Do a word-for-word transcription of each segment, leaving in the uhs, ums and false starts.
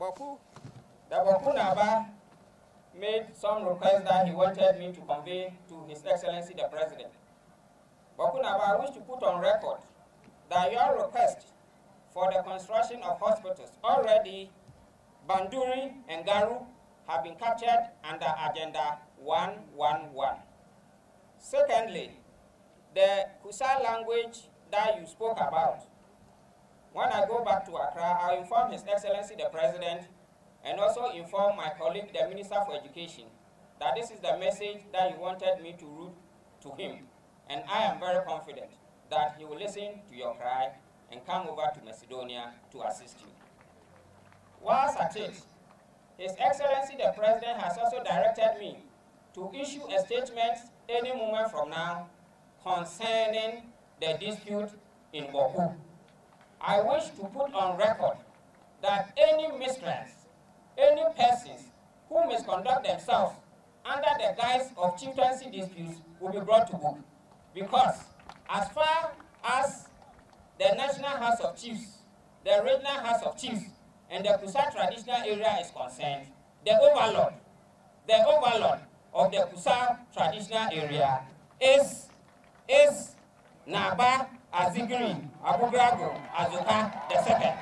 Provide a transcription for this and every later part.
Boku, the Boku Naba made some requests that he wanted me to convey to His Excellency the President. Boku Naba, I wish to put on record that your request for the construction of hospitals already, Banduri and Garu have been captured under Agenda one one one. Secondly, the Kusa language that you spoke about, when I go back to Accra, I'll inform His Excellency the President and also inform my colleague, the Minister for Education, that this is the message that you wanted me to route to him. And I am very confident that he will listen to your cry and come over to Macedonia to assist you. Whilst at it, His Excellency the President has also directed me to issue a statement any moment from now concerning the dispute in Boku. I wish to put on record that any miscreants, any persons who misconduct themselves under the guise of chieftaincy disputes will be brought to book. Because as far as the National House of Chiefs, the Regional House of Chiefs, and the Kusa traditional area is concerned, the overlord, the overlord of the Kusa traditional area is, is Naba Azigiri Abugrago Azuka the second.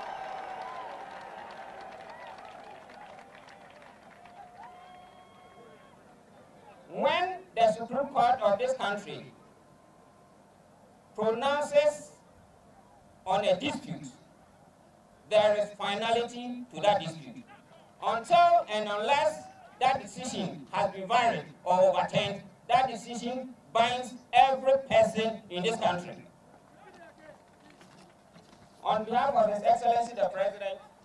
When the Supreme Court of this country pronounces on a dispute, there is finality to that dispute. Until and unless that decision has been varied or overturned, that decision binds every person in this country. On behalf of His Excellency the President,